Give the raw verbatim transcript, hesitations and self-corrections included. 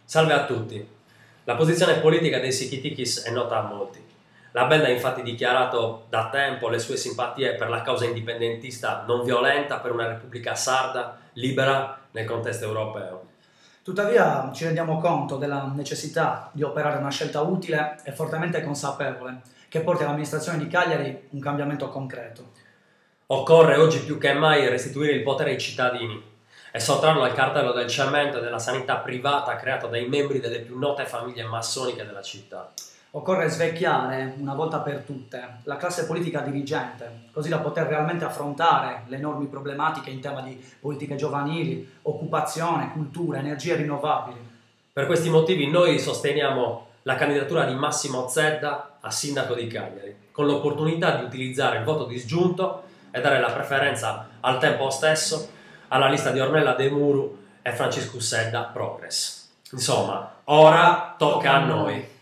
Salve a tutti. La posizione politica dei Sikhitikis è nota a molti. La band ha infatti dichiarato da tempo le sue simpatie per la causa indipendentista non violenta, per una repubblica sarda, libera nel contesto europeo. Tuttavia ci rendiamo conto della necessità di operare una scelta utile e fortemente consapevole che porti all'amministrazione di Cagliari un cambiamento concreto. Occorre oggi più che mai restituire il potere ai cittadini e sottrarlo al cartello del cemento e della sanità privata creato dai membri delle più note famiglie massoniche della città. Occorre svecchiare, una volta per tutte, la classe politica dirigente, così da poter realmente affrontare le enormi problematiche in tema di politiche giovanili, occupazione, cultura, energie rinnovabili. Per questi motivi noi sosteniamo la candidatura di Massimo Zedda a sindaco di Cagliari, con l'opportunità di utilizzare il voto disgiunto e dare la preferenza al tempo stesso alla lista di Ornella De Muru e Francisco Zedda Progress. Insomma, ora tocca a noi.